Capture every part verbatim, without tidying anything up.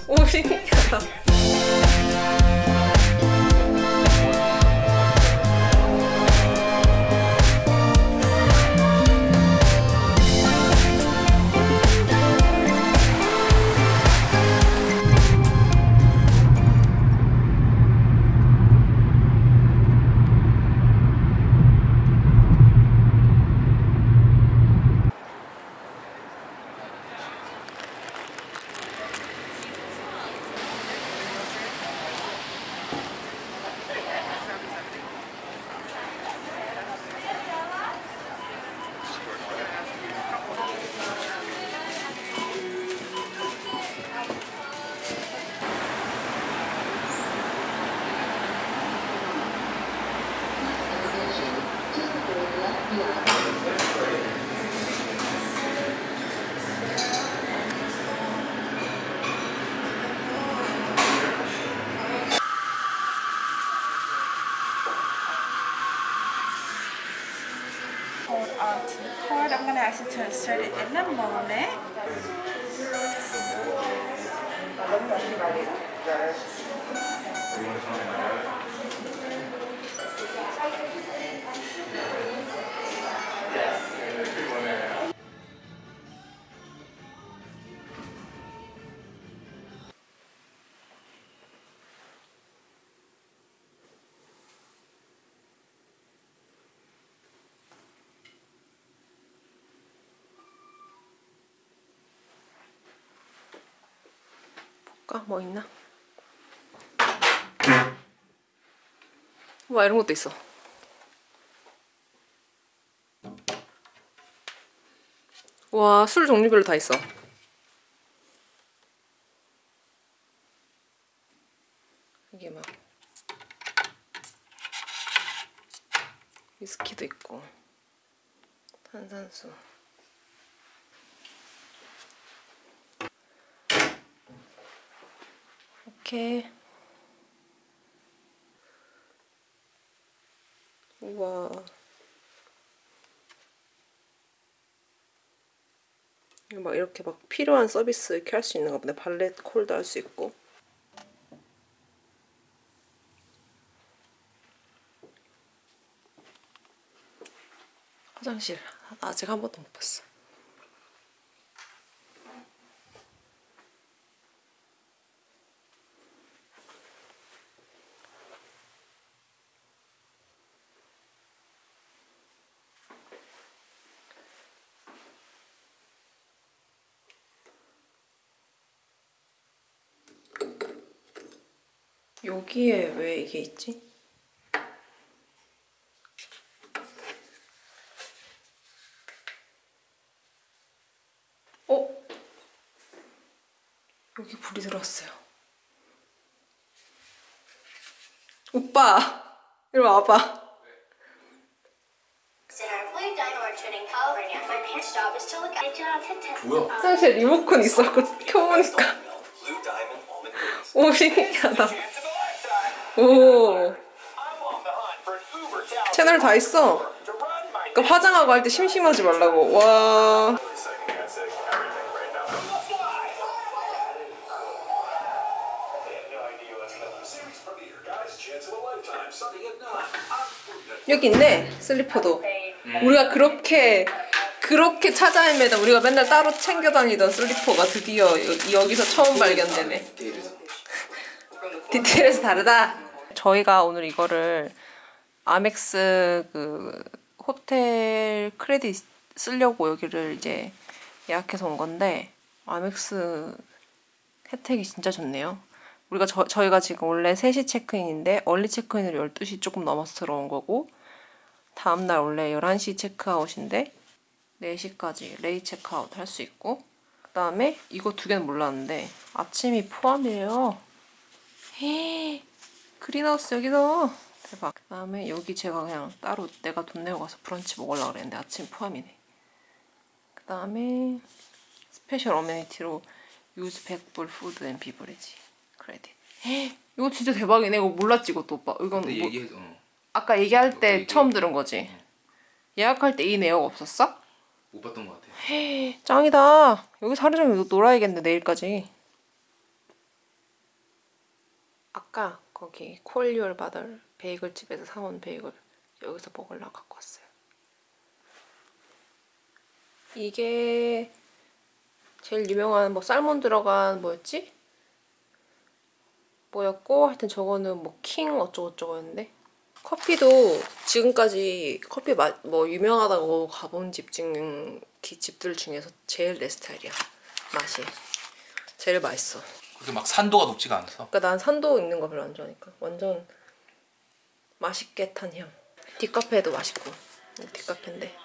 오, 신기하다. Hold on to the cord. I'm going to ask you to insert it in a moment. 뭐 있나? 와, 이런 것도 있어. 와, 술 종류별로 다 있어. 이게 막 위스키도 있고 탄산수. 이렇게. 우와. 막 이렇게 막 필요한 서비스 이렇게 할 수 있는가 보네. 발렛 콜도 할 수 있고. 화장실 아직 한 번도 못 봤어. 여기에 왜 이게 있지? 어? 여기 불이 들어왔어요. 오빠! 이리 와봐. 뭐야? 화장실에 리모컨 있었고 켜보니까 오, 신기하다. 오, 채널 다 있어. 그러니까 화장하고 할 때 심심하지 말라고. 와. 여기 있네, 슬리퍼도. 우리가 그렇게 그렇게 찾아 헤매다 우리가 맨날 따로 챙겨 다니던 슬리퍼가 드디어 여, 여기서 처음 발견되네. 디테일에서 다르다. 저희가 오늘 이거를 아멕스 그 호텔 크레딧 쓰려고 여기를 이제 예약해서 온 건데 아멕스 혜택이 진짜 좋네요. 우리가 저, 저희가 지금 원래 세 시 체크인인데 얼리 체크인으로 열두 시 조금 넘어서 들어온 거고 다음날 원래 열한 시 체크아웃인데 네 시까지 레이 체크아웃 할 수 있고 그 다음에 이거 두 개는 몰랐는데 아침이 포함이에요. 헤 그린하우스 여기서 대박. 그 다음에 여기 제가 그냥 따로 내가 돈 내고 가서 브런치 먹으려고 그랬는데 아침 포함이네. 그 다음에 스페셜 어메니티로 유즈 백 불 푸드 앤 비버리지 크레딧. 헤 이거 진짜 대박이네. 이거 몰랐지 이것도 오빠. 이건 뭐, 얘기해, 어. 아까 얘기할 때 얘기해. 처음 들은 거지? 응. 예약할 때 이 내역 없었어? 못 봤던 것 같아. 헤 짱이다. 여기서 하루 종일 놀아야겠네 내일까지. 아까 거기 콜리얼 바들 베이글집에서 사온 베이글 여기서 먹으려고 갖고 왔어요. 이게 제일 유명한 뭐 살몬 들어간 뭐였지? 뭐였고 하여튼 저거는 뭐 킹 어쩌고저쩌고였는데 커피도 지금까지 커피 마, 뭐 유명하다고 가본 집 중 집들 중에서 제일 내 스타일이야. 맛이 제일 맛있어. 그게 막 산도가 높지가 않아서. 그러니까 난 산도 있는 거 별로 안 좋아하니까 완전 맛있게 탄 향. 뒷카페도 맛있고. 뒷카페인데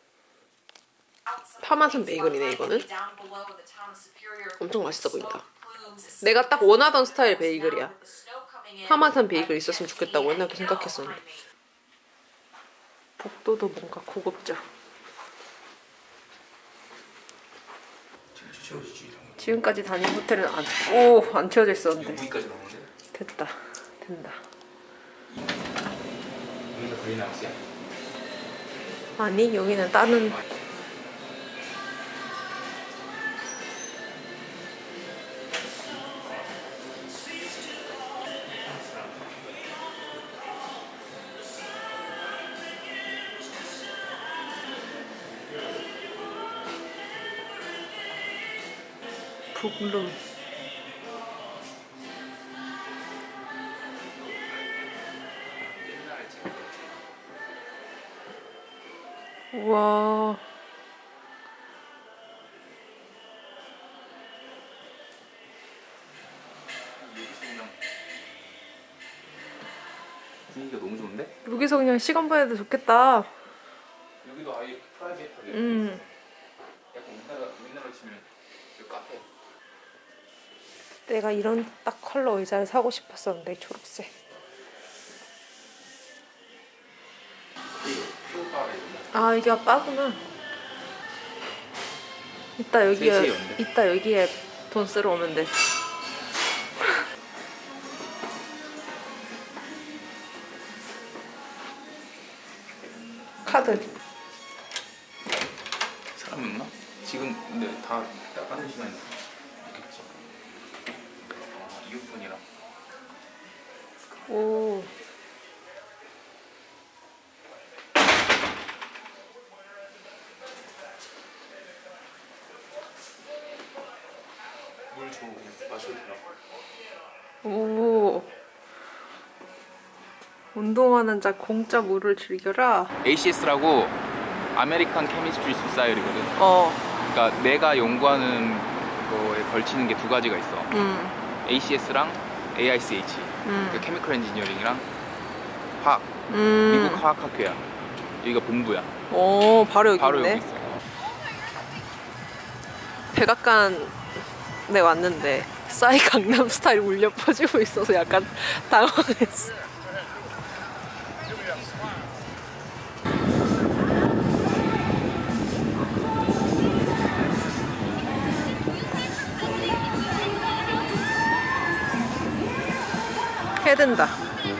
파마산 베이글이네 이거는. 엄청 맛있어 보인다. 내가 딱 원하던 스타일 베이글이야. 파마산 베이글 있었으면 좋겠다고 옛날부터 생각했었는데. 복도도 뭔가 고급져. 지금까지 다닌 호텔은 안, 오, 안 채워져 있었는데. 여기까지 나오는데? 됐다. 된다. 여기가 그린하우스야? 아니, 여기는 다른 북룸. 우와. 분위기가 너무 좋은데? 여기서 그냥 시간 보내도 좋겠다. 여기도 아예 프라이빗하게. 음. 약간 우리나라 우리나라 치면 그 카페. 내가 이런 딱 컬러 의자를 사고 싶었었는데 초록색. 아 이게 바구나. 이따 여기에 이따 여기에 돈 쓰러 오면 돼. 카드. 사람 있나? 지금 근데 다 나가는 시간이 있겠지. 어, 이어폰이랑. 오. 물 줘. 마셔도 되나? 오. 운동하는 자 공짜 물을 즐겨라. 에이씨에스라고 아메리칸 케미스트리 소사이어티거든. 어. 그러니까 내가 연구하는 거에 걸치는 게 두 가지가 있어. 음. 에이씨에스랑 에이아이씨에이치. 음. 그 케미컬 엔지니어링이랑 화학. 음. 미국 화학학회야. 여기가 본부야. 오, 바로 여기 바로 있네. 여기 있어. 백악관에 왔는데 싸이 강남 스타일 울려 퍼지고 있어서 약간 당황했어. 해든다.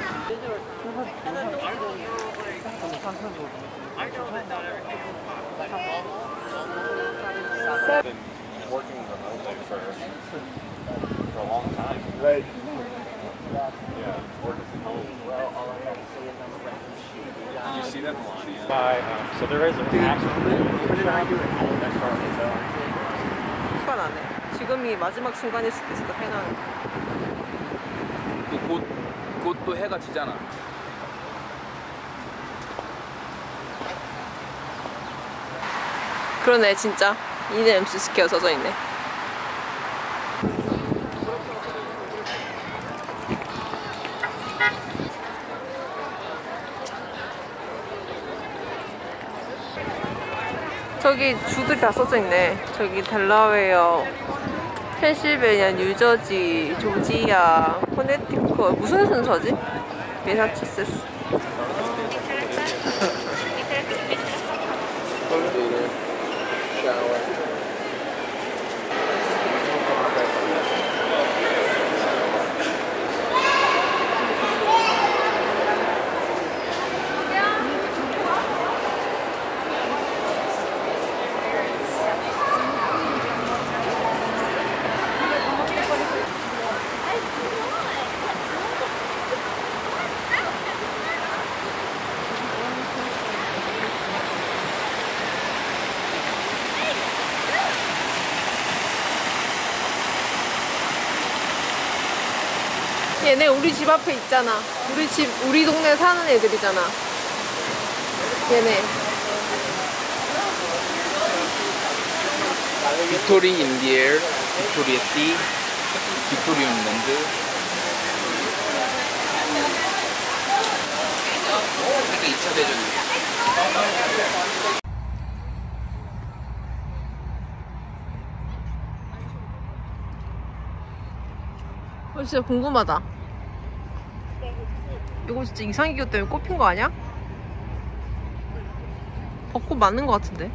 Working remotely for, for a long time. Right. Yeah, working from home. Well, all I have to say is I'm a reference sheet. Did you see that, Melania? By, um, so there is an actual... 휴가 나네. 지금이 마지막 순간일 수도 있어, 해나는. 또 곧, 곧 또 해가 지잖아. 그러네, 진짜. 이네 엠씨 스퀘어 써져 있네. 저기 주들이 다 써져 있네. 저기 델라웨어, 펜실베니아, 뉴저지, 조지아, 코네티컷. 무슨 순서지? 매사추세츠. 얘네 우리 집 앞에 있잖아. 우리 집, 우리 동네 사는 애들이잖아. 얘네. 빅토리 인디엘, 빅토리아 씨, 빅토리움 랜드. 이게 이 차 대전이에요. 어, 진짜 궁금하다. 이거 진짜 이상기교 때문에 꼽힌 거 아니야? 벚꽃 맞는 거 같은데?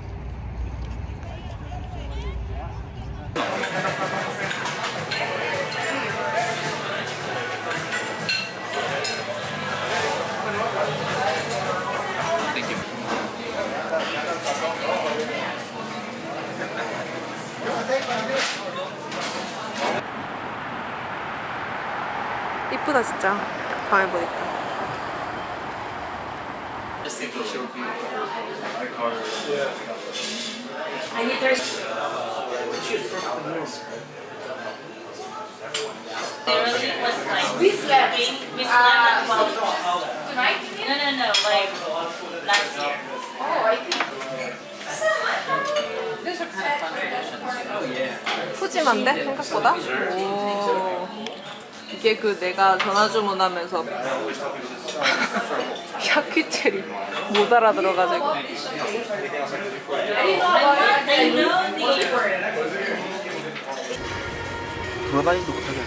이쁘다 진짜 밤에 보니까. We slept. We slept while tonight. No, no, no. Like last year. Oh, I think. These are kind of fun traditions. 푸짐한데 생각보다? 오. 이게 그 내가 전화 주문하면서 샤키체리 못 알아들어가지고. 돌아다니도 못하게.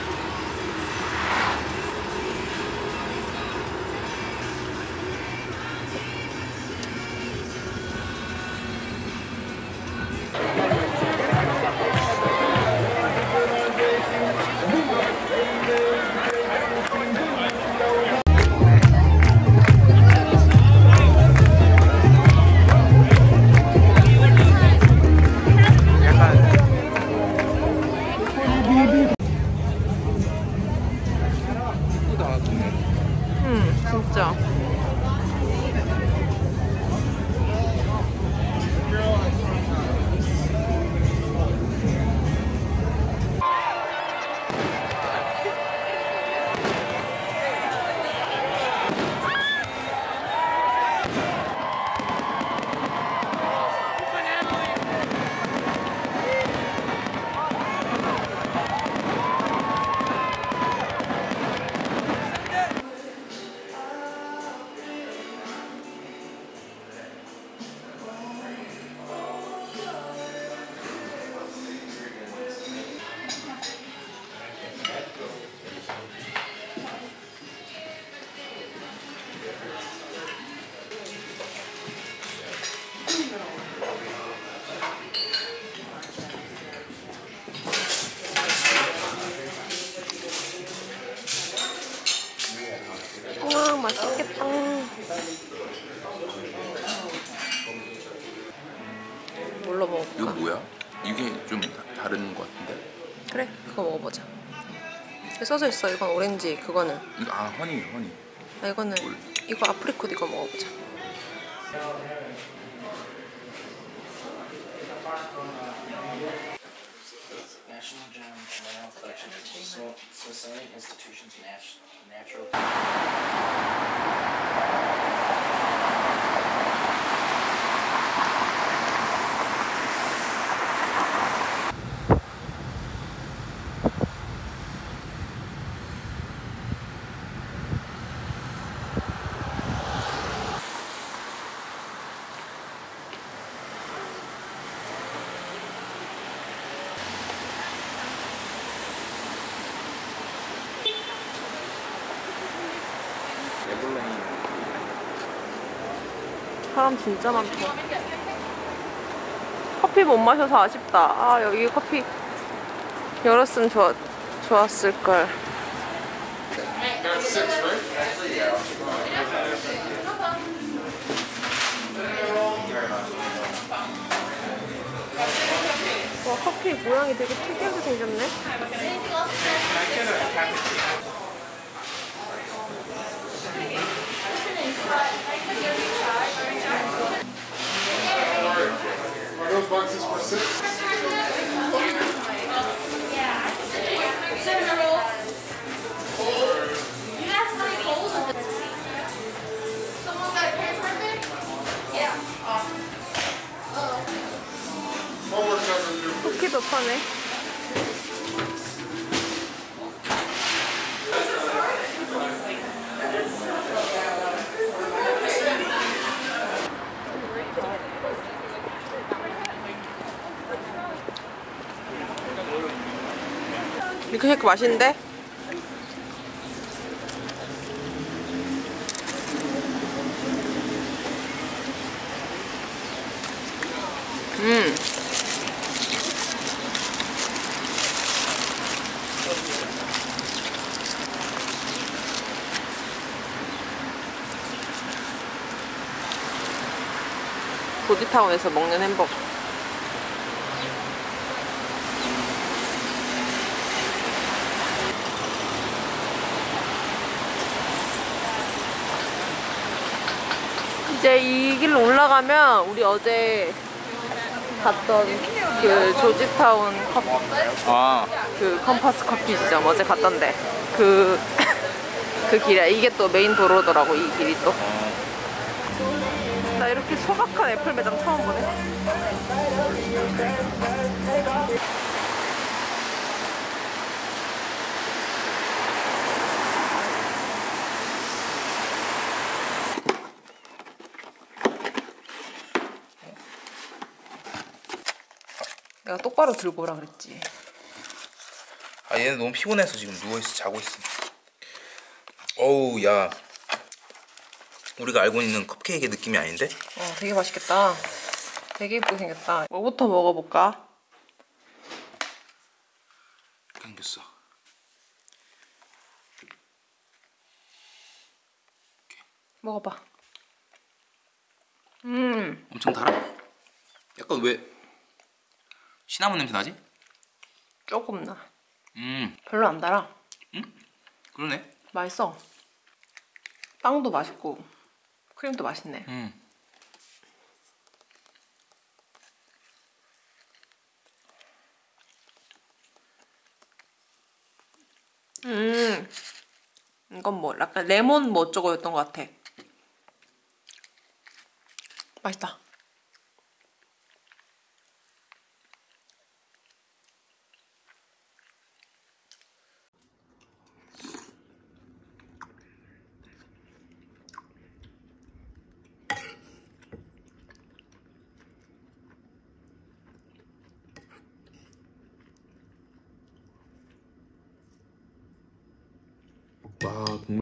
음, 진짜. 와, 맛있겠다. 뭘로 먹을까? 이거 뭐야? 이게 좀 다, 다른 것 같은데? 그래, 그거 먹어보자. 여기 써져 있어. 이건 오렌지, 그거는. 이거 아 허니 허니. 아, 이거는 뭘? 이거 아프리콧 이거 먹어보자. National Geographic Collection of Smithsonian Institution's Natural. 사람 진짜 많다. 커피 못 마셔서 아쉽다. 아, 여기 커피 열었으면 좋았, 좋았을걸. 와, 커피 모양이 되게 특이하게 생겼네. Those boxes for six. 쿠키도 파네. 밀크쉐이크 맛있는데? 음. 보디타운에서 먹는 햄버거. 이제 이 길로 올라가면 우리 어제 갔던 그 조지타운 커피, 아, 그 컴파스 커피 지점 어제 갔던데 그, 그 길이야. 이게 또 메인 도로더라고, 이 길이 또. 나 이렇게 소박한 애플 매장 처음 보네. 내가 똑바로 들고 오라 그랬지. 아 얘는 너무 피곤해서 지금 누워있어. 자고 있어. 어우 야, 우리가 알고 있는 컵케이크 느낌이 아닌데? 어, 되게 맛있겠다. 되게 예쁘게 생겼다. 뭐부터 먹어볼까? 생겼어. 먹어봐. 음, 엄청 달아? 약간 왜 시나몬 냄새 나지? 조금 나. 음, 별로 안 달아. 그러네. 맛있어. 빵도 맛있고 크림도 맛있네. 음. 음, 이건 뭐 약간 레몬 뭐 어쩌고였던 것 같아. 맛있다. 와,